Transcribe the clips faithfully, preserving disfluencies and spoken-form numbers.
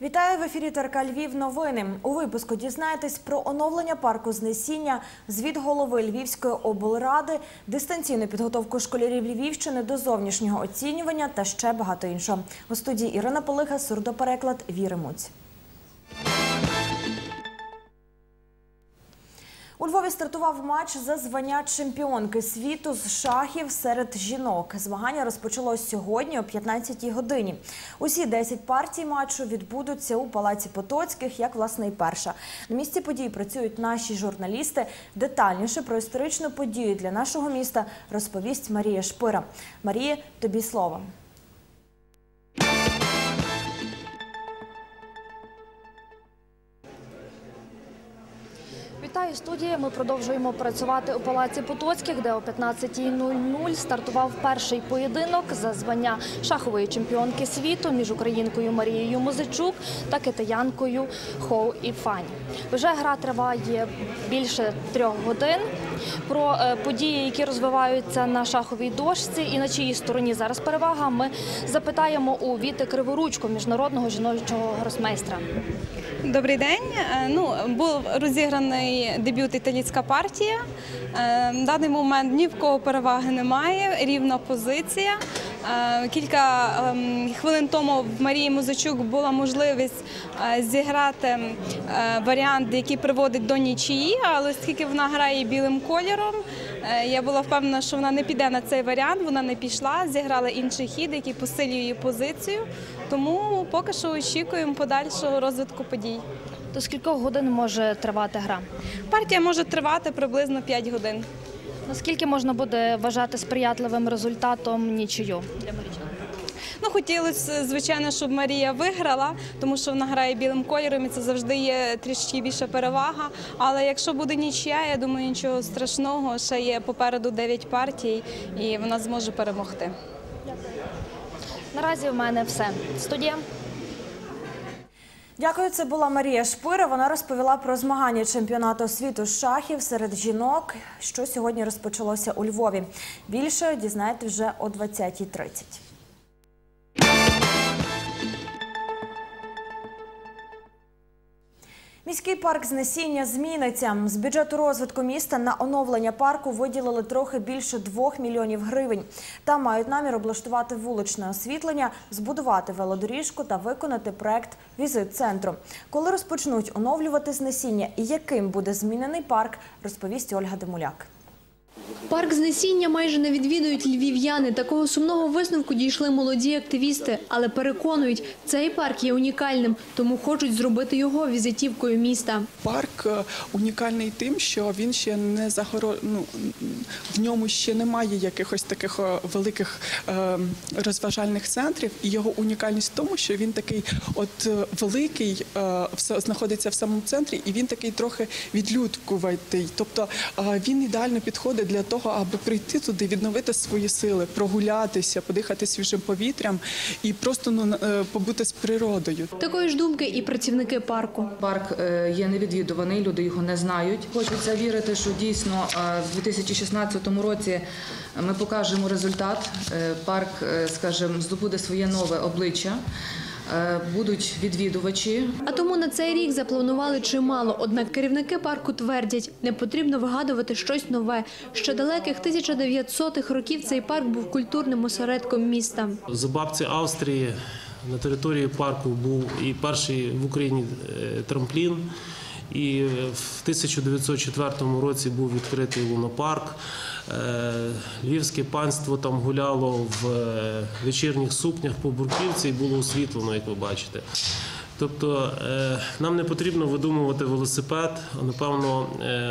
Вітаю в ефірі Т Р К Львів. Новини. У випуску дізнаєтесь про оновлення парку Знесіння, звіт голови Львівської облради, дистанційну підготовку школярів Львівщини до зовнішнього оцінювання та ще багато іншого. У студії Ірина Полиха, сурдопереклад Віри Муць. У Львові стартував матч за звання чемпіонки світу з шахів серед жінок. Змагання розпочалось сьогодні о п'ятнадцятій годині. Усі десять партій матчу відбудуться у Палаці Потоцьких, як, власне, і перша. На місці подій працюють наші журналісти. Детальніше про історичну подію для нашого міста розповість Марія Шпира. Марія, тобі слово. Вітаю, студія. Ми продовжуємо працювати у Палаці Потоцьких, де о п'ятнадцятій нуль нуль стартував перший поєдинок за звання шахової чемпіонки світу між українкою Марією Музичук та китаянкою Хоу Іфань. Вже гра триває більше трьох годин. Про події, які розвиваються на шаховій дошці і на чиїй стороні зараз перевага, ми запитаємо у Віти Криворучко, міжнародного жіночого гросмейстра. Добрий день. Ну, був розіграний дебют італійська партія. На даний момент ні в кого переваги немає, рівна позиція. Кілька хвилин тому в Марії Музичук була можливість зіграти варіант, який приводить до нічиї, але оскільки вона грає білим кольором, я була впевнена, що вона не піде на цей варіант, вона не пішла, зіграла інший хід, який посилює її позицію, тому поки що очікуємо подальшого розвитку подій. До скількох годин може тривати гра? Партія може тривати приблизно п'ять годин. Наскільки можна буде вважати сприятливим результатом нічию для марічан? Ну, хотілося, звичайно, щоб Марія виграла, тому що вона грає білим кольором і це завжди є трішки більша перевага. Але якщо буде нічия, я думаю, нічого страшного, ще є попереду дев'ять партій і вона зможе перемогти. Наразі в мене все. Студія. Дякую, це була Марія Шпира. Вона розповіла про змагання чемпіонату світу з шахів серед жінок, що сьогодні розпочалося у Львові. Більше дізнаєтесь вже о двадцятій тридцять. Міський парк Знесіння зміниться. З бюджету розвитку міста на оновлення парку виділили трохи більше двох мільйонів гривень. Там мають намір облаштувати вуличне освітлення, збудувати велодоріжку та виконати проект візит-центру. Коли розпочнуть оновлювати Знесіння і яким буде змінений парк, розповість Ольга Демуляк. Парк Знесіння майже не відвідують львів'яни. Такого сумного висновку дійшли молоді активісти. Але переконують, цей парк є унікальним, тому хочуть зробити його візитівкою міста. Парк унікальний тим, що він ще не загоро... ну, в ньому ще немає якихось таких великих е, розважальних центрів. І його унікальність в тому, що він такий от великий, е, знаходиться в самому центрі, і він такий трохи відлюдкуватий. Тобто е, він ідеально підходить для того, аби прийти туди, відновити свої сили, прогулятися, подихати свіжим повітрям і просто ну, побути з природою. Такої ж думки і працівники парку. Парк є невідвідуваний, люди його не знають. Хочеться вірити, що дійсно в дві тисячі шістнадцятому році ми покажемо результат. Парк, скажімо, здобуде своє нове обличчя. Будуть відвідувачі. А тому на цей рік запланували чимало. Однак керівники парку твердять, не потрібно вигадувати щось нове. Ще далеких тисяча дев'ятсотих років цей парк був культурним осередком міста. За бабці Австрії на території парку був і перший в Україні трамплін. І в тисяча дев'ятсот четвертому році був відкритий лунопарк. Львівське панство там гуляло в вечірніх сукнях по Бурківці і було освітлено, як ви бачите. Тобто нам не потрібно видумувати велосипед, а напевно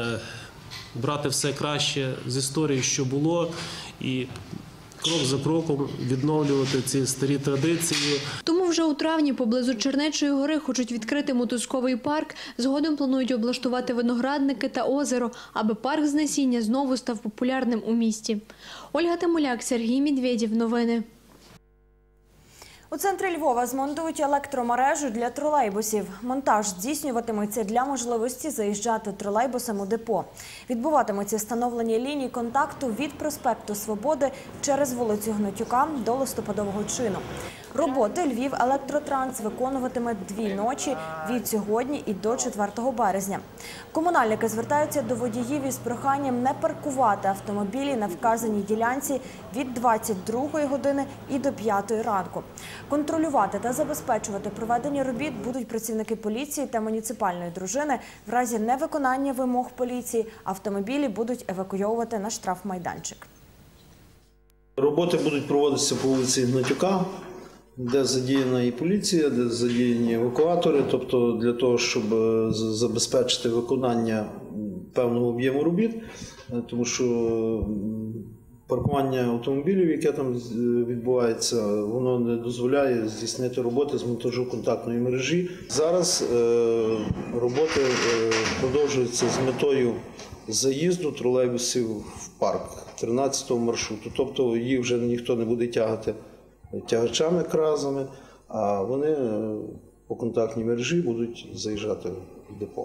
брати все краще з історії, що було, і крок за кроком відновлювати ці старі традиції. Тому вже у травні поблизу Чернечої гори хочуть відкрити мотузковий парк. Згодом планують облаштувати виноградники та озеро, аби парк Знесіння знову став популярним у місті. Ольга Демуляк, Сергій Медведєв. Новини. У центрі Львова змонтують електромережу для тролейбусів. Монтаж здійснюватиметься для можливості заїжджати тролейбусом у депо. Відбуватиметься встановлення ліній контакту від проспекту Свободи через вулицю Гнатюка до Листопадового чину. Роботи Львів-Електротранс виконуватиме дві ночі від сьогодні і до четвертого березня. Комунальники звертаються до водіїв із проханням не паркувати автомобілі на вказаній ділянці від двадцять другої години і до п'ятої ранку. Контролювати та забезпечувати проведення робіт будуть працівники поліції та муніципальної дружини. В разі невиконання вимог поліції автомобілі будуть евакуйовувати на штрафмайданчик. Роботи будуть проводитися по вулиці Гнатюка, де задіяна і поліція, де задіяні евакуатори, тобто для того, щоб забезпечити виконання певного об'єму робіт, тому що паркування автомобілів, яке там відбувається, воно не дозволяє здійснити роботи з монтажу контактної мережі. Зараз роботи продовжуються з метою заїзду тролейбусів в парк тринадцятого маршруту. Тобто їх вже ніхто не буде тягати тягачами, кразами, а вони по контактній мережі будуть заїжджати в депо.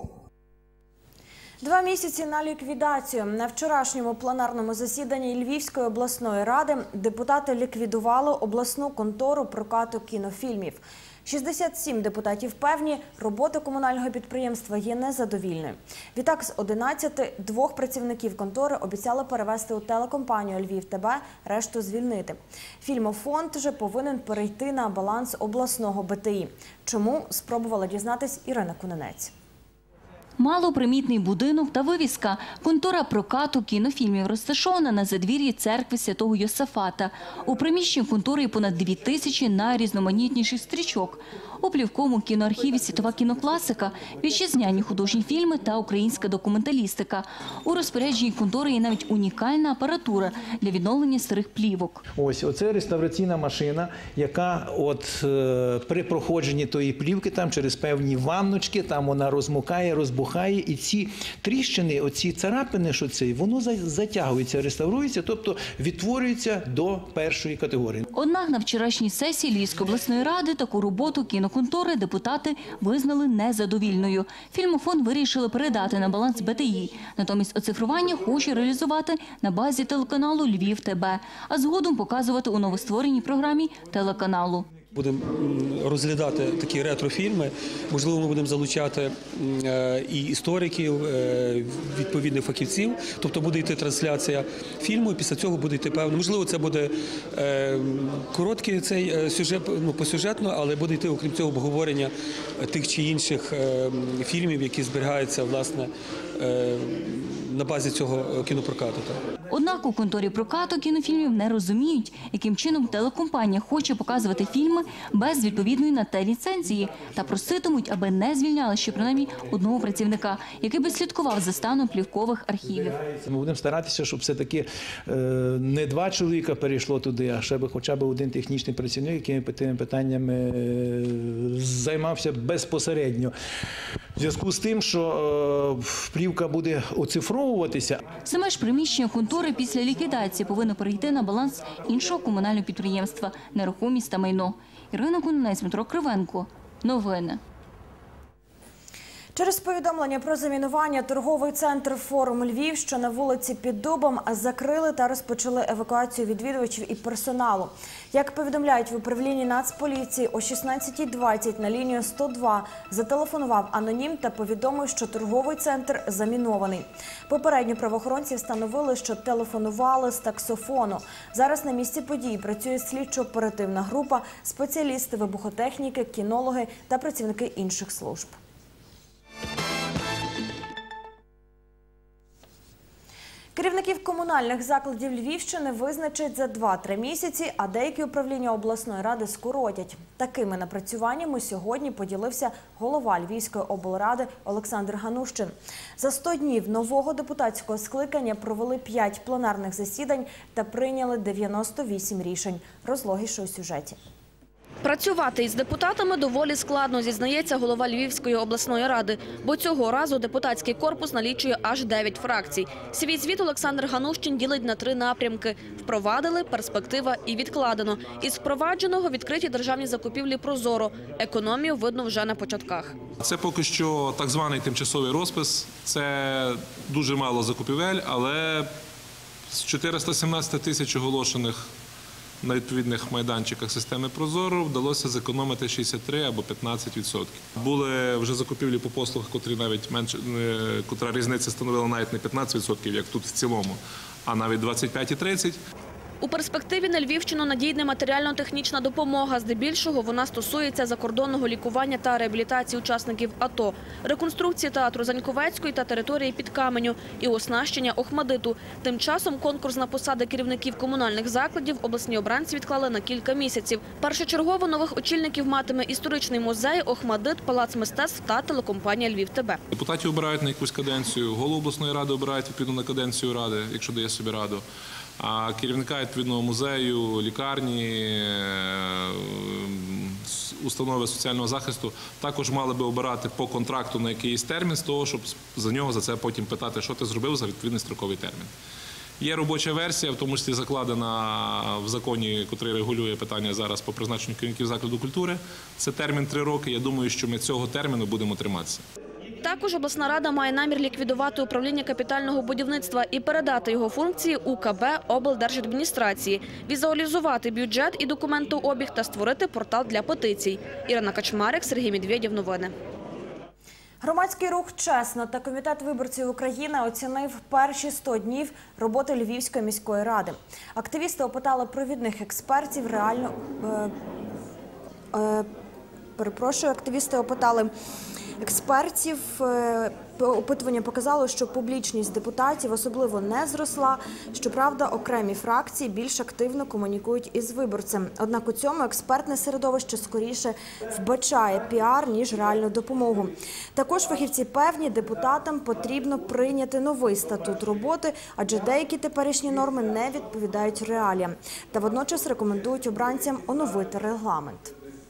Два місяці на ліквідацію. На вчорашньому пленарному засіданні Львівської обласної ради депутати ліквідували обласну контору прокату кінофільмів. шістдесят сім депутатів певні, робота комунального підприємства є незадовільною. Відтак, з одинадцяти двох працівників контори обіцяли перевести у телекомпанію «Львів-ТБ», решту звільнити. Фільмофонд же повинен перейти на баланс обласного Б Т І. Чому? Спробувала дізнатись Ірина Кунинець. Малопримітний будинок та вивіска. Контора прокату кінофільмів розташована на задвір'ї церкви Святого Йосафата. У приміщенні контори понад дві тисячі найрізноманітніших стрічок. У плівковому кіноархіві світова кінокласика, вітчизняні художні фільми та українська документалістика. У розпорядженні контори є навіть унікальна апаратура для відновлення старих плівок. Ось, оце реставраційна машина, яка от е, при проходженні тої плівки там через певні ванночки, там вона розмокає, розбухає, і ці тріщини, оці царапини, що це, воно затягується, реставрується, тобто відтворюється до першої категорії. Однак на вчорашній сесії Львівської обласної ради таку роботу кіноконтори депутати визнали незадовільною. Фільмофонд вирішили передати на баланс Б Т І. Натомість оцифрування хоче реалізувати на базі телеканалу «Львів-ТБ», а згодом показувати у новоствореній програмі телеканалу. Будемо розглядати такі ретрофільми, можливо, ми будемо залучати і істориків, відповідних фахівців, тобто буде йти трансляція фільму, і після цього буде йти певно, можливо, це буде короткий цей сюжет, ну, посюжетно, але буде йти, окрім цього, обговорення тих чи інших фільмів, які зберігаються, власне, на базі цього кінопрокату. Однак у конторі прокату кінофільмів не розуміють, яким чином телекомпанія хоче показувати фільми без відповідної на те ліцензії, та проситимуть, аби не звільняли ще принаймні одного працівника, який би слідкував за станом плівкових архівів. Ми будемо старатися, щоб все-таки не два чоловіка перейшло туди, а ще би хоча б один технічний працівник, якими тими питаннями займався безпосередньо. В зв'язку з тим, що плівка буде оцифровуватися. Саме ж приміщення контори після ліквідації повинно перейти на баланс іншого комунального підприємства «Нерухомість та майно». Ірина Кунинець, Дмитро Кривенко. Новини. Через повідомлення про замінування торговий центр «Форум Львів», що на вулиці Під Дубом, закрили та розпочали евакуацію відвідувачів і персоналу. Як повідомляють в управлінні Нацполіції, о шістнадцятій двадцять на лінію сто два зателефонував анонім та повідомив, що торговий центр замінований. Попередньо правоохоронці встановили, що телефонували з таксофону. Зараз на місці події працює слідчо-оперативна група, спеціалісти вибухотехніки, кінологи та працівники інших служб. Керівників комунальних закладів Львівщини визначать за два-три місяці, а деякі управління обласної ради скоротять. Такими напрацюваннями сьогодні поділився голова Львівської облради Олександр Ганущин. За сто днів нового депутатського скликання провели п'ять пленарних засідань та прийняли дев'яносто вісім рішень. Розлогіше у сюжеті. Працювати із депутатами доволі складно, зізнається голова Львівської обласної ради, бо цього разу депутатський корпус налічує аж дев'ять фракцій. Свій звіт Олександр Ганущин ділить на три напрямки – впровадили, перспектива і відкладено. Із впровадженого відкриті державні закупівлі прозоро, економію видно вже на початках. Це поки що так званий тимчасовий розпис, це дуже мало закупівель, але з чотириста сімнадцять тисяч оголошених на відповідних майданчиках системи «Прозоро» вдалося зекономити шістдесят три або п'ятнадцять відсотків. Були вже закупівлі по послугах, котрі навіть менше, котра різниця становила навіть не п'ятнадцять відсотків, як тут в цілому, а навіть двадцять п'ять і тридцять відсотків. У перспективі на Львівщину надійде матеріально-технічна допомога. Здебільшого вона стосується закордонного лікування та реабілітації учасників АТО, реконструкції театру Заньковецької та території Підкаменю і оснащення Охмадиту. Тим часом конкурс на посади керівників комунальних закладів обласні обранці відклали на кілька місяців. Першочергово нових очільників матиме історичний музей, Охмадит, Палац мистецтв та телекомпанія «Львів-ТБ». Депутатів обирають на якусь каденцію, голову обласної ради обирають відповідно на каденцію ради, якщо дає собі раду. А керівника відповідного музею, лікарні, установи соціального захисту також мали би обирати по контракту на якийсь термін з того, щоб за нього за це потім питати, що ти зробив за відповідний строковий термін. Є робоча версія, в тому числі закладена в законі, який регулює питання зараз по призначенню керівників закладу культури. Це термін три роки. Я думаю, що ми цього терміну будемо триматися. Також обласна рада має намір ліквідувати управління капітального будівництва і передати його функції У К Б облдержадміністрації, візуалізувати бюджет і документообіг та створити портал для петицій. Ірина Качмарик, Сергій Медведєв. Новини. Громадський рух «Чесно» та Комітет виборців України оцінив перші сто днів роботи Львівської міської ради. Активісти опитали провідних експертів реально... Е, е, перепрошую, активісти опитали експертів. Опитування показало, що публічність депутатів особливо не зросла. Щоправда, окремі фракції більш активно комунікують із виборцем. Однак у цьому експертне середовище скоріше вбачає піар, ніж реальну допомогу. Також фахівці певні, депутатам потрібно прийняти новий статут роботи, адже деякі теперішні норми не відповідають реаліям. Та водночас рекомендують обранцям оновити регламент.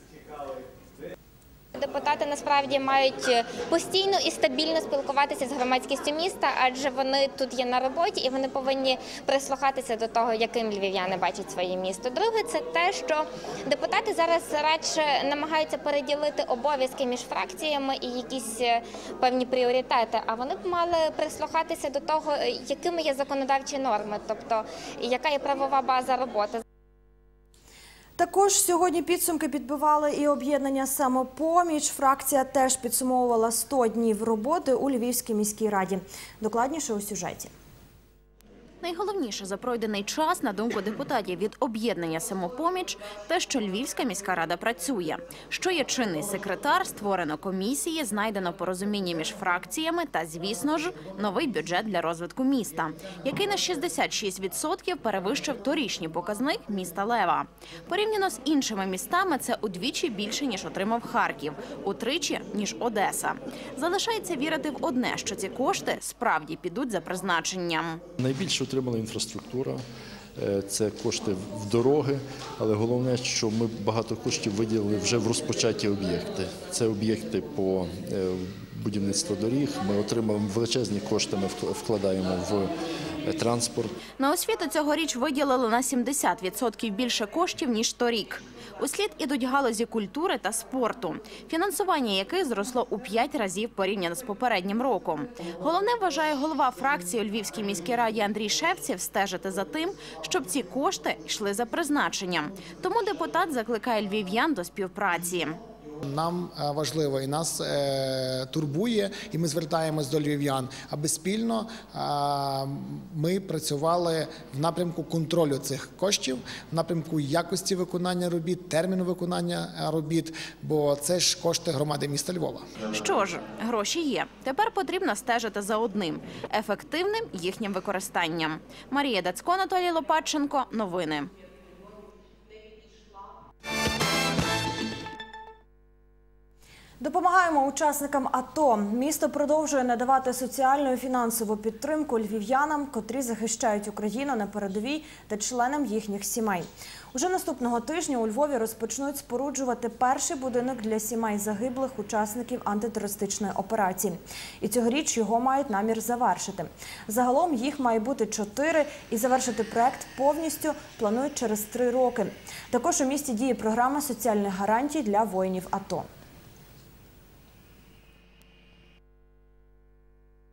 Депутати насправді мають постійно і стабільно спілкуватися з громадськістю міста, адже вони тут є на роботі і вони повинні прислухатися до того, яким львів'яни бачать своє місто. Друге – це те, що депутати зараз радше намагаються переділити обов'язки між фракціями і якісь певні пріоритети, а вони б мали прислухатися до того, якими є законодавчі норми, тобто яка є правова база роботи. Також сьогодні підсумки підбивали і об'єднання «Самопоміч». Фракція теж підсумовувала сто днів роботи у Львівській міській раді. Докладніше у сюжеті. Найголовніше за пройдений час, на думку депутатів від об'єднання «Самопоміч», те, що Львівська міська рада працює. Що є чинний секретар, створено комісії, знайдено порозуміння між фракціями та, звісно ж, новий бюджет для розвитку міста, який на шістдесят шість відсотків перевищив торічній показник міста Лева. Порівняно з іншими містами, це удвічі більше, ніж отримав Харків, утричі, ніж Одеса. Залишається вірити в одне, що ці кошти справді підуть за призначенням. Найбільше отримала інфраструктура, це кошти в дороги, але головне, що ми багато коштів виділили вже в розпочаті об'єкти. Це об'єкти по будівництву доріг, ми отримуємо величезні кошти, ми вкладаємо в транспорт. На освіту цьогоріч виділили на сімдесят відсотків більше коштів, ніж торік. Услід ідуть галузі культури та спорту, фінансування яких зросло у п'ять разів порівняно з попереднім роком. Головне, вважає голова фракції у Львівській міській раді Андрій Шевців, стежити за тим, щоб ці кошти йшли за призначенням. Тому депутат закликає львів'ян до співпраці. Нам важливо і нас е, турбує, і ми звертаємось до львів'ян, аби спільно е, ми працювали в напрямку контролю цих коштів, в напрямку якості виконання робіт, терміну виконання робіт, бо це ж кошти громади міста Львова. Що ж, гроші є. Тепер потрібно стежити за одним – ефективним їхнім використанням. Марія Дацько, Анатолій Лопатченко. Новини. Допомагаємо учасникам АТО. Місто продовжує надавати соціальну і фінансову підтримку львів'янам, котрі захищають Україну на передовій та членам їхніх сімей. Уже наступного тижня у Львові розпочнуть споруджувати перший будинок для сімей загиблих учасників антитерористичної операції. І цьогоріч його мають намір завершити. Загалом їх має бути чотири, і завершити проект повністю планують через три роки. Також у місті діє програма соціальних гарантій для воїнів АТО.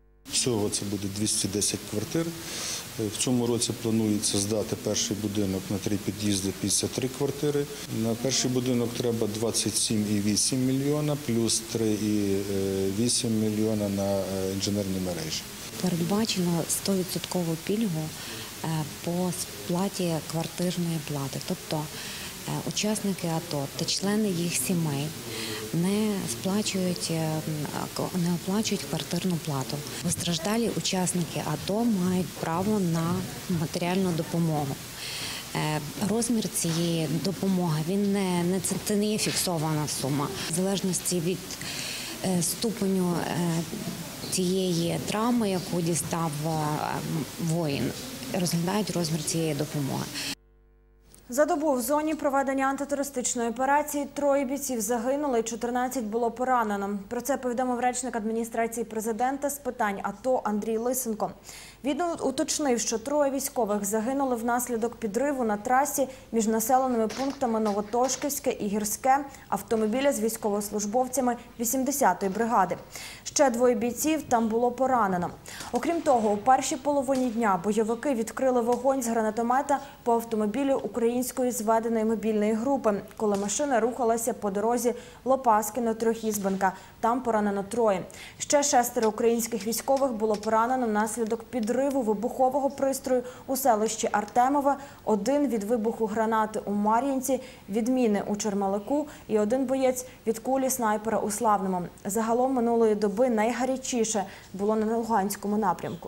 Всього це буде двісті десять квартир. В цьому році планується здати перший будинок на три під'їзди, п'ятдесят три квартири. На перший будинок треба двадцять сім і вісім мільйона, плюс три і вісім мільйона на інженерні мережі. Передбачено сто відсотків пільгу по сплаті квартирної плати. Тобто учасники АТО та члени їх сімей не сплачують, не оплачують квартирну плату. Постраждалі учасники АТО мають право на матеріальну допомогу. Розмір цієї допомоги, він не, не, це не є фіксована сума. В залежності від ступеню тієї травми, яку дістав воїн, розглядають розмір цієї допомоги. За добу в зоні проведення антитерористичної операції троє бійців загинули і чотирнадцять було поранено. Про це повідомив речник адміністрації президента з питань АТО Андрій Лисенко. Він уточнив, що троє військових загинули внаслідок підриву на трасі між населеними пунктами Новотошківське і Гірське автомобіля з військовослужбовцями вісімдесятої бригади. Ще двоє бійців там було поранено. Окрім того, у першій половині дня бойовики відкрили вогонь з гранатомета по автомобілю української зведеної мобільної групи, коли машина рухалася по дорозі Лопаскино-Трьохізбенка. Там поранено троє. Ще шестеро українських військових було поранено внаслідок підриву вибухового пристрою у селищі Артемове, один від вибуху гранати у Мар'їнці, від міни у Чермалику і один боєць від кулі снайпера у Славному. Загалом минулої доби найгарячіше було на Луганському напрямку.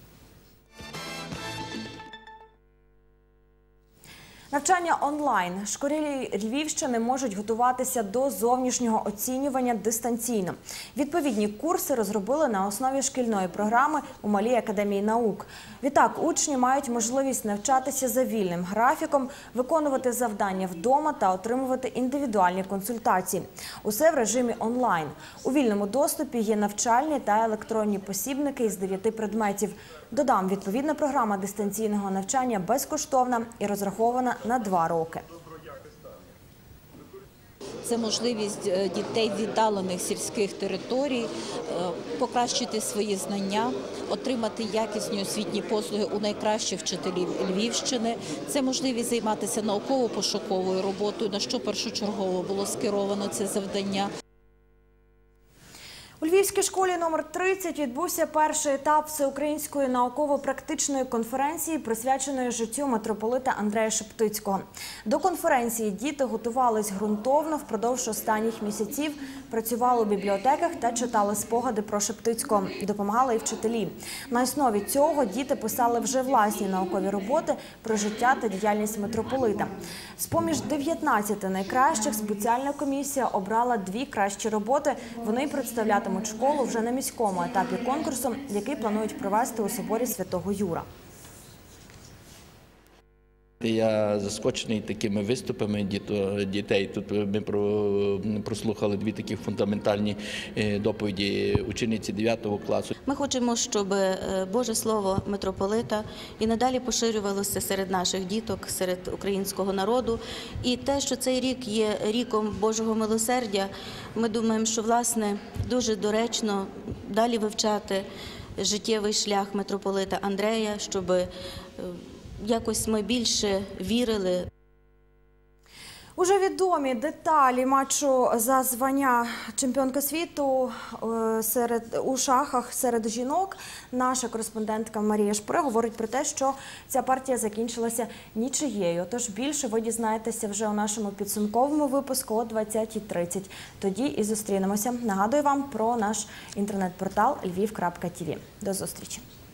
Навчання онлайн. Школярі Львівщини можуть готуватися до зовнішнього оцінювання дистанційно. Відповідні курси розробили на основі шкільної програми у Малій академії наук. Відтак, учні мають можливість навчатися за вільним графіком, виконувати завдання вдома та отримувати індивідуальні консультації. Усе в режимі онлайн. У вільному доступі є навчальні та електронні посібники із дев'яти предметів. Додам, відповідна програма дистанційного навчання безкоштовна і розрахована на два роки. Це можливість дітей з віддалених сільських територій покращити свої знання, отримати якісні освітні послуги у найкращих вчителів Львівщини. Це можливість займатися науково-пошуковою роботою, на що першочергово було скеровано це завдання. У Львівській школі номер тридцять відбувся перший етап всеукраїнської науково-практичної конференції, присвяченої життю митрополита Андрея Шептицького. До конференції діти готувались ґрунтовно впродовж останніх місяців, працювали у бібліотеках та читали спогади про Шептицького, допомагали і вчителі. На основі цього діти писали вже власні наукові роботи про життя та діяльність митрополита. З-поміж дев'ятнадцяти найкращих спеціальна комісія обрала дві кращі роботи. Вони представлятимуть школу вже на міському етапі конкурсу, який планують провести у соборі Святого Юра. Я заскочений такими виступами дітей. Тут ми прослухали дві такі фундаментальні доповіді учениці дев'ятого класу. Ми хочемо, щоб Боже Слово митрополита і надалі поширювалося серед наших діток, серед українського народу. І те, що цей рік є ріком Божого милосердя, ми думаємо, що, власне, дуже доречно далі вивчати життєвий шлях митрополита Андрея, щоб якось ми більше вірили. Уже відомі деталі матчу за звання чемпіонки світу серед, у шахах серед жінок. Наша кореспондентка Марія Шпуре говорить про те, що ця партія закінчилася нічиєю. Тож більше ви дізнаєтеся вже у нашому підсумковому випуску о двадцятій тридцять. Тоді і зустрінемося. Нагадую вам про наш інтернет-портал львів крапка ті ві. До зустрічі.